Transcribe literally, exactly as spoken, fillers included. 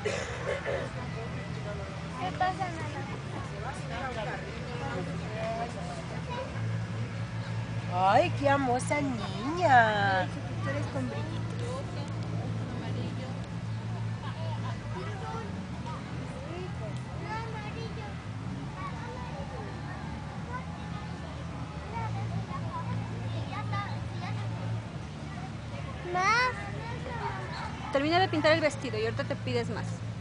¿Qué pasa, nana? Ay, qué hermosa niña. Tú eres con brillitos. Termina de pintar el vestido y ahorita te pides más.